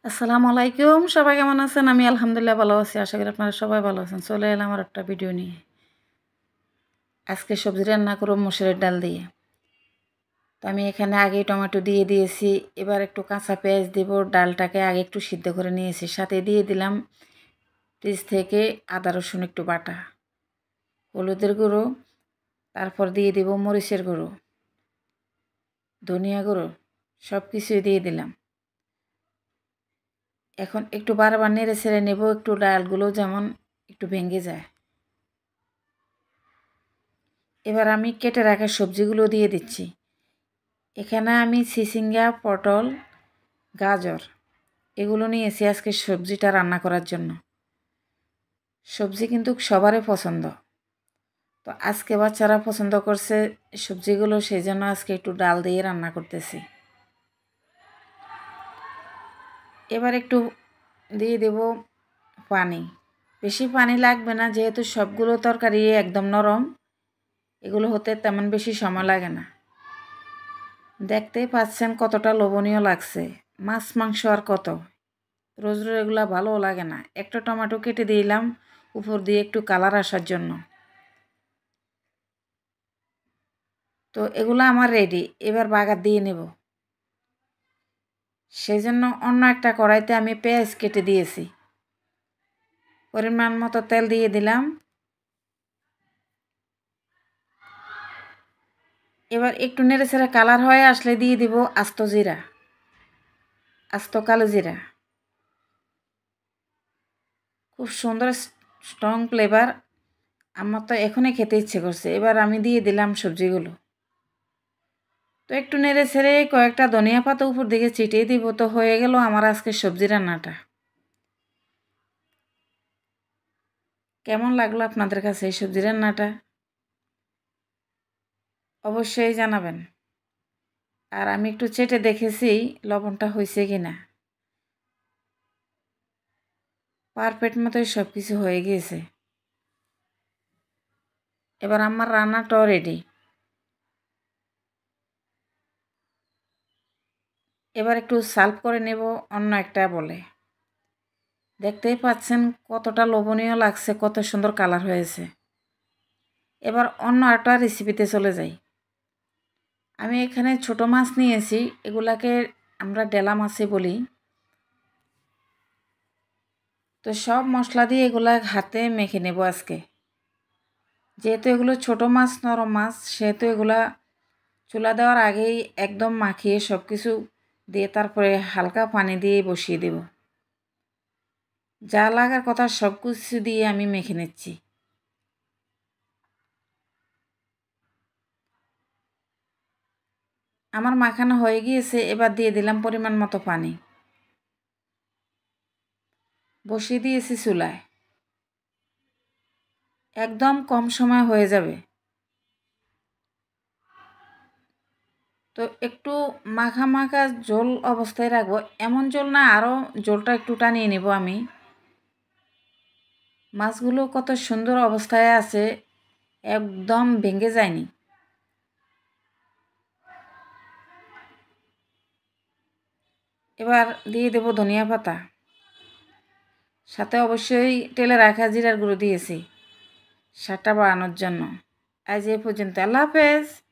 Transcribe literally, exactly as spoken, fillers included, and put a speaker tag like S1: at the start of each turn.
S1: আসসালামু আলাইকুম। সবাই কেমন আছেন? আমি আলহামদুলিল্লাহ ভালো আছি। আশা করি আপনারা সবাই ভালো আছেন। চলে এলাম আর একটা ভিডিও নিয়ে। আজকে সবজি রান্না করব মসুরের ডাল দিয়ে। তো আমি এখানে আগেই টমেটো দিয়ে দিয়েছি। এবার একটু কাঁচা পেঁয়াজ দেব। ডালটাকে আগে একটু সিদ্ধ করে নিয়েছি। সাথে দিয়ে দিলাম ফ্রিজ থেকে আদা রসুন একটু বাটা, হলুদের গুঁড়ো, তারপর দিয়ে দেব মরিচের গুঁড়ো, ধনিয়া গুঁড়ো, সব কিছুই দিয়ে দিলাম। এখন একটু বারবার নেড়ে ছেড়ে নেব, একটু ডালগুলো যেমন একটু ভেঙে যায়। এবার আমি কেটে রাখা সবজিগুলো দিয়ে দিচ্ছি। এখানে আমি চিচিঙ্গা, পটল, গাজর এগুলো নিয়েছি আজকে সবজিটা রান্না করার জন্য। সবজি কিন্তু সবারই পছন্দ। তো আজকে বাচ্চারা পছন্দ করছে সবজিগুলো, সেই জন্য আজকে একটু ডাল দিয়ে রান্না করতেছি। এবার একটু দিয়ে দেব পানি। বেশি পানি লাগবে না, যেহেতু সবগুলো তরকারি একদম নরম, এগুলো হতে তেমন বেশি সময় লাগে না। দেখতেই পাচ্ছেন কতটা লোভনীয় লাগছে। মাছ মাংস আর কত, রোজ রোজ এগুলো ভালো লাগে না। একটা টমেটো কেটে দিলাম উপর দিয়ে একটু কালার আসার জন্য। তো এগুলো আমার রেডি। এবার বাগার দিয়ে নেব। সেই জন্য অন্য একটা কড়াইতে আমি পেঁয়াজ কেটে দিয়েছি। পরিমাণ মতো তেল দিয়ে দিলাম। এবার একটু নেড়ে ছেড়ে কালার হয়ে আসলে দিয়ে দিব আস্ত জিরা, আস্ত কালো জিরা। খুব সুন্দর স্ট্রং ফ্লেভার। আমার তো এখনই খেতে ইচ্ছে করছে। এবার আমি দিয়ে দিলাম সবজিগুলো। তো একটু নেড়ে ছেড়ে কয়েকটা ধনিয়া পাতা উপর দিকে ছিটিয়ে দিব। তো হয়ে গেল আমার আজকে সবজি রান্নাটা। কেমন লাগলো আপনাদের কাছে এই সবজি রান্নাটা? অবশ্যই জানাবেন। আর আমি একটু চেটে দেখেছি লবণটা হয়েছে কি না। পারফেক্ট মতোই সব কিছু হয়ে গিয়েছে। এবার আমার রান্নাটাও রেডি। এবার একটু সার্ভ করে নেব অন্য একটা বলে। দেখতেই পাচ্ছেন কতটা লোভনীয় লাগছে, কত সুন্দর কালার হয়েছে। এবার অন্য একটা রেসিপিতে চলে যাই। আমি এখানে ছোট মাছ নিয়েছি, এগুলাকে আমরা ডেলা মাছই বলি। তো সব মশলা দিয়ে এগুলা হাতে মেখে নেব আজকে। যেহেতু এগুলো ছোট মাছ, নরম মাছ, সেহেতু এগুলা চুলা দেওয়ার আগেই একদম মাখিয়ে সব কিছু দিয়ে তারপরে হালকা পানি দিয়ে বসিয়ে দেব। যা লাগার কথা সব কিছু দিয়ে আমি মেখে নিচ্ছি। আমার মাখানো হয়ে গিয়েছে। এবার দিয়ে দিলাম পরিমাণ মতো পানি। বসিয়ে দিয়েছি চুলায়। একদম কম সময় হয়ে যাবে। তো একটু মাখা মাখা ঝোল অবস্থায় রাখবো, এমন ঝোল না, আরও ঝোলটা একটু টানিয়ে নেব আমি। মাছগুলো কত সুন্দর অবস্থায় আছে, একদম ভেঙে যায়নি। এবার দিয়ে দেব ধনিয়া পাতা, সাথে অবশ্যই তেলে রাখা জিরার গুঁড়ো দিয়েছি স্বাদটা বাড়ানোর জন্য। আজ এ পর্যন্ত, আল্লাহ হাফেজ।